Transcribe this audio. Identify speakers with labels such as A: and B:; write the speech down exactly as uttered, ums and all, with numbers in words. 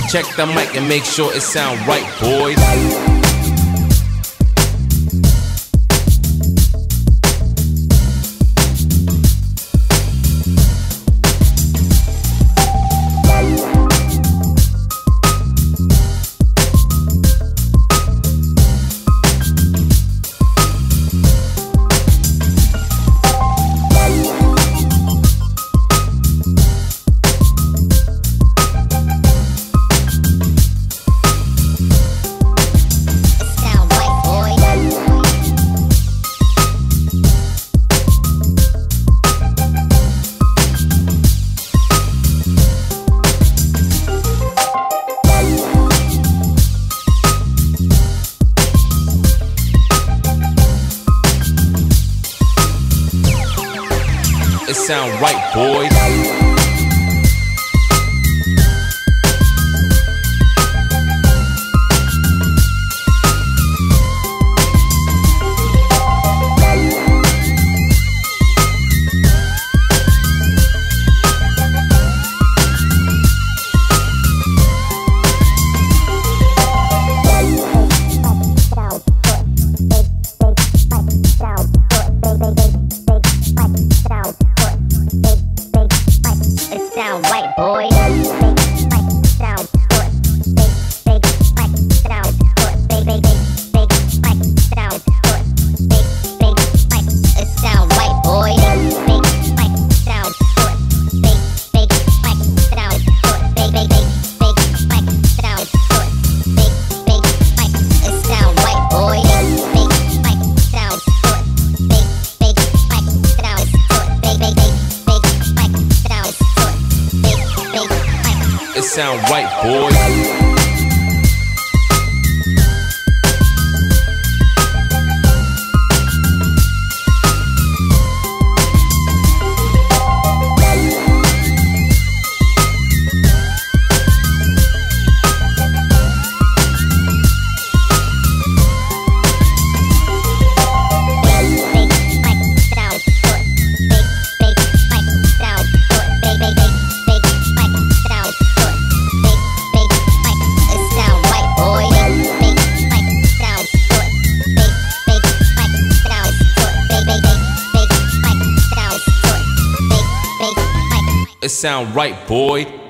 A: Check the mic and make sure it sound right, boys. It sound right, boys.
B: Sound right, boy. Sound good. Big, big, sound good. Big, big, big, big, sound good. Big, big, big, it sound right, boy. Big, big, sound good. Big, big, big, sound good. Big, big, big, big, big, sound good. Big, big, big, it sound right, boy. Big, big, sound good. Big, big, big, sound good. Big, big, big, big, big, sound good.
A: It sound right, boys. It sound right, boy.